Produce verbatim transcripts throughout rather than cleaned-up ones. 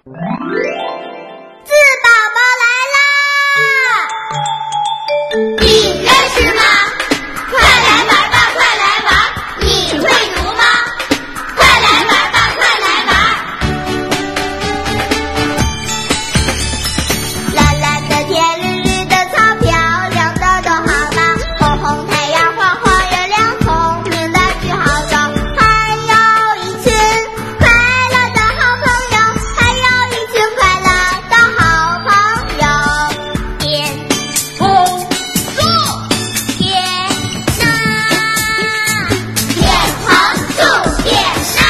字宝宝来啦！你认识吗？快来玩吧，快来玩！你会读吗？快来玩吧，快来玩！蓝蓝的天，绿绿的草，漂亮的多好吧！红红太阳，黄黄月亮，聪明的句号手，还有一群快乐的好朋友，还有一群快乐的好朋友。点红树，点那，点红树，点那。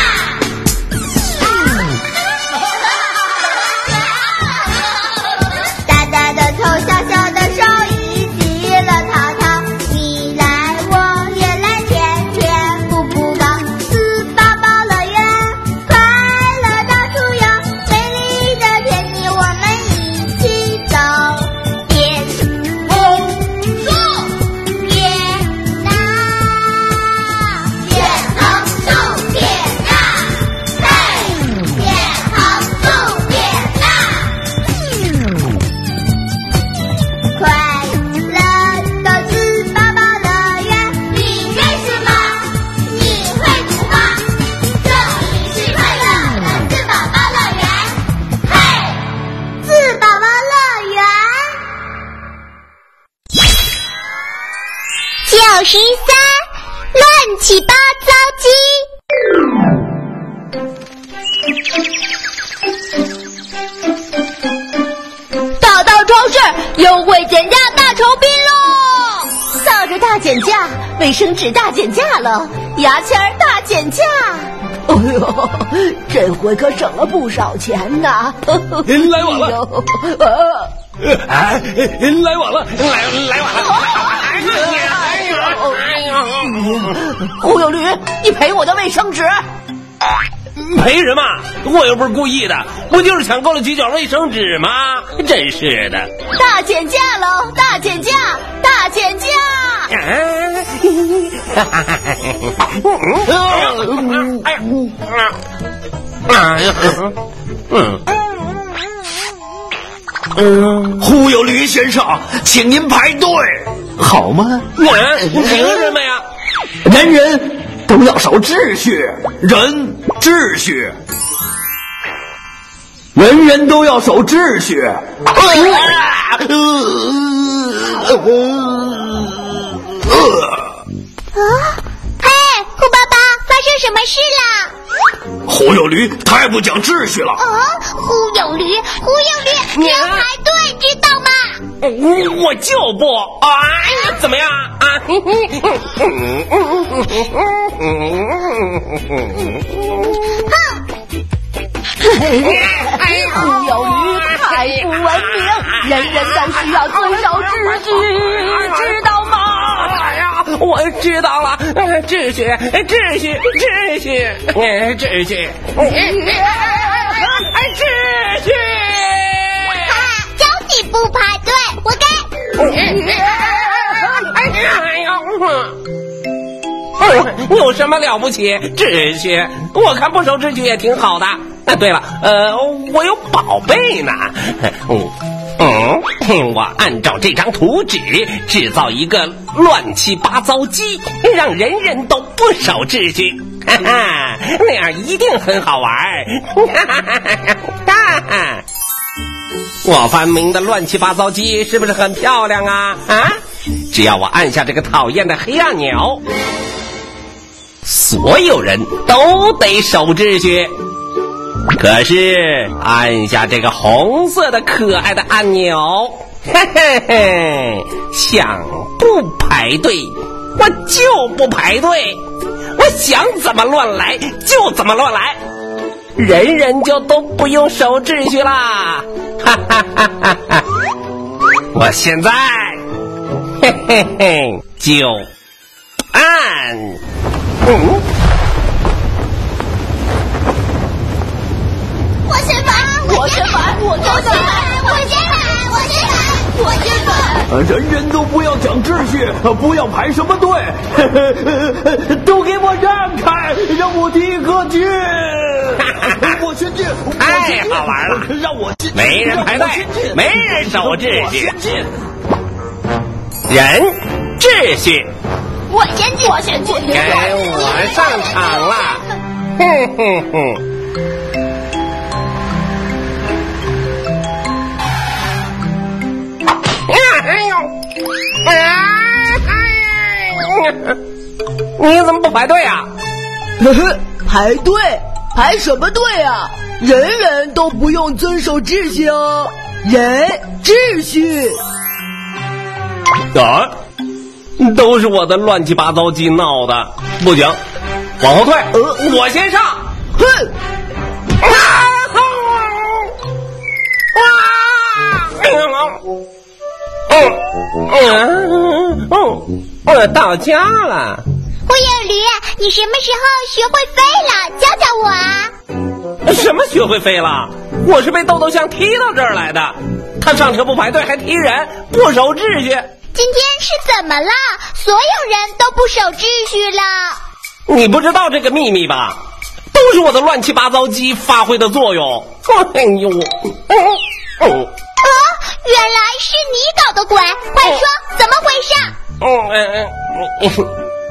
大大的头，小小的手，一起乐淘淘，你来我也来，天天步步高。四宝宝乐园，快乐到处游，美丽的天地我们一起走。点红树，点那，点红树，点那，嘿，点红树，点那。快乐的字宝宝乐园，你认识吗？你会读吗？这里是快乐的字宝宝乐园，嘿，字宝宝乐园。九十三，乱七八糟鸡。 大到超市优惠减价大酬宾喽！扫帚大减价，卫生纸大减价了，牙签儿大减价。哎呦，这回可省了不少钱呐！ 您来晚了哎呦啊哎，来晚了，来来晚了！哎呦哎呦！ 胡有驴，你赔我的卫生纸！ 赔什么？我又不是故意的，不就是抢购了几卷卫生纸吗？真是的！ 大减价喽！大减价！大减价！ 哎呀！哎呀！嗯。嗯， 忽悠驴先生，请您排队，好吗？ 我凭什么呀？ 人人都要守秩序，人秩序，人人都要守秩序。啊！ 嘿，虎爸爸，发生什么事啦？ 忽悠驴太不讲秩序了。 哦，忽悠驴，忽悠驴，你要排队，知道吗？ 我就不啊！怎么样啊？ 哼！忽悠驴太不文明，人人都需要遵守秩序，知道吗？ 哎呀，我知道了，秩序，秩序，秩序，秩序，秩序。 哈，叫你不排队，活该！ 有什么了不起？秩序，我看不守秩序也挺好的。啊，对了，呃，我有宝贝呢。嗯嗯，我按照这张图纸制造一个乱七八糟鸡，让人人都不守秩序，哈哈，那样一定很好玩。哈哈哈哈！我发明的乱七八糟鸡是不是很漂亮啊？啊！只要我按下这个讨厌的黑按钮，所有人都得守秩序。可是按下这个红色的可爱的按钮，嘿嘿嘿，想不排队我就不排队，我想怎么乱来就怎么乱来，人人就都不用守秩序啦！哈哈哈哈哈！我现在，嘿嘿嘿，就按，嗯。 我先来，我先来，我先来，我先来，我先来，我先来。 我先队！人人都不要讲秩序，不要排什么队，都给我让开，让我第一个进。我先进， 太好玩了！ 让我进， 没人排队，没人守秩序。 先进， 人秩序， 我先进，我先进， 该我上场了。哼哼哼。哎呦！哎，你怎么不排队啊？ 呵呵，排队？排什么队啊？人人都不用遵守秩序哦，人秩序。 啊，都是我的乱七八糟鸡闹的，不行，往后退，呃、我先上。 哼！ 啊！嗯嗯嗯，我到家了。 火影驴，你什么时候学会飞了？教教我啊！ 什么学会飞了？我是被豆豆象踢到这儿来的。他上车不排队，还踢人，不守秩序。 今天是怎么了？所有人都不守秩序了。 你不知道这个秘密吧？都是我的乱七八糟鸡发挥的作用。哎呦，嗯嗯。 哦，原来是你搞的鬼！快说，怎么回事？ 嗯嗯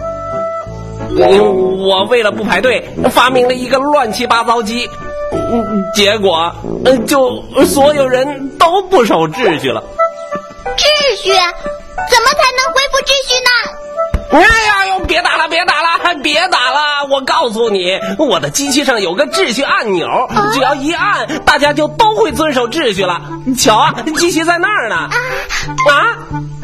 嗯，我为了不排队，发明了一个乱七八糟鸡，结果就所有人都不守秩序了。 秩序？怎么才能恢复秩序呢？ 哎呀呦！别打了，别打了，别打了！我告诉你，我的机器上有个秩序按钮，啊、只要一按，大家就都会遵守秩序了。瞧啊，机器在那儿呢。啊？啊？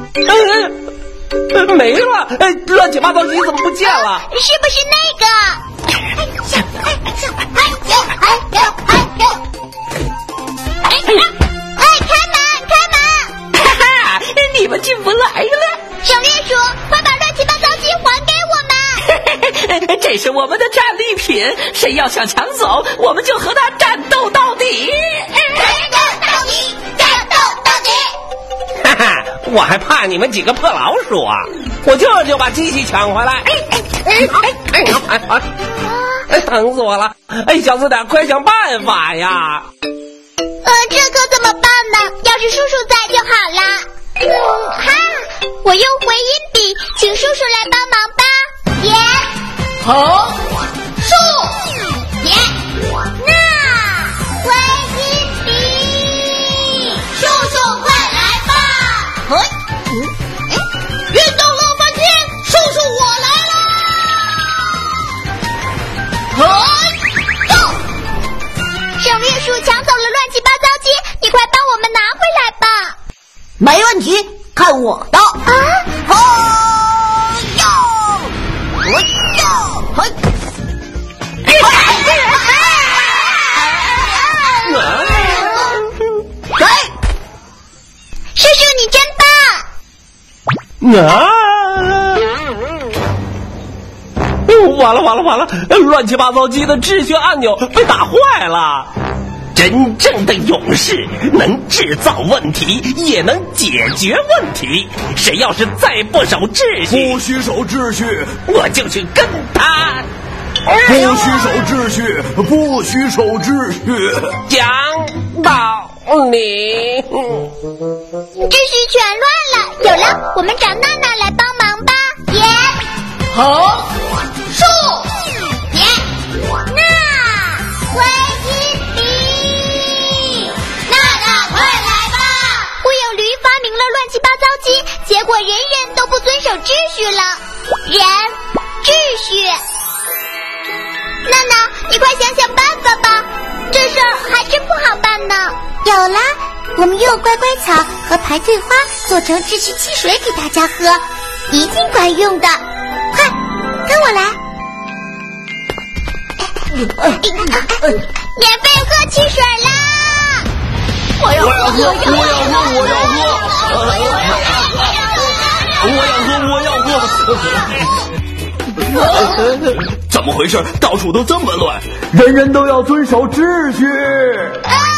呃、没了！哎，乱七八糟鸡怎么不见了？ 是不是那个？哎呀，哎呀，哎呀，哎呀，哎呀！哎，开门，开门！ 哈哈，你们进不来了。 省略鼠，快把乱七八糟鸡还给我们！ 这是我们的战利品，谁要想抢走，我们就和他战斗到底！ 战斗到底，战斗到底！ 哈哈，我还怕你们几个破老鼠啊！我这就把机器抢回来！哎哎哎哎哎哎哎！疼死我了！哎，小不点，快想办法呀！ 呃，这可怎么办呢？要是叔叔在就好了。嗯，哈，我用回音笔，请叔叔来帮忙吧。点， 好， 树，点，那，回音笔，叔叔快来吧。嘿，嗯，哎，运动乐半天，叔叔我来啦。嘿，走。省略鼠抢走了乱七八糟鸡，你快帮我们拿回来吧。 没问题，看我的！啊！吼哟！我哟！嘿！ 嘿！叔叔你真棒！ 啊！完了完了完了！乱七八糟鸡的秩序按钮被打坏了。真正的勇士能制造问题，也能解决问题。谁要是再不守秩序， 不许守秩序， 我就去跟他。 不许守秩序，不许守秩序。 讲道理， 秩序全乱了。有了，我们找娜娜来帮忙吧。点， 好， 树，点，那，回音笔，娜娜快来吧。火影驴发明了乱七八糟鸡，结果人人都不遵守秩序了。人，秩序。娜娜，你快想想办法吧，这事儿还真不好办呢。有了，我们用乖乖草和排队花做成秩序汽水给大家喝，一定管用的。快，跟我来。免费喝汽水啦！ 我要喝， 我要喝，我要喝，我要喝，我要喝，我要喝。怎么回事？到处都这么乱，人人都要遵守秩序。 啊